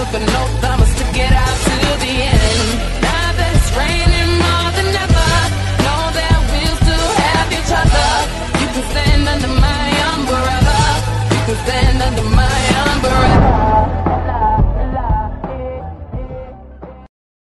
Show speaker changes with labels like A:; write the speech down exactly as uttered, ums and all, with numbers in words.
A: took a note, I'ma stick it out till the end. Now that it's raining more than ever, know that we'll still have each other. You can stand under my umbrella, you can stand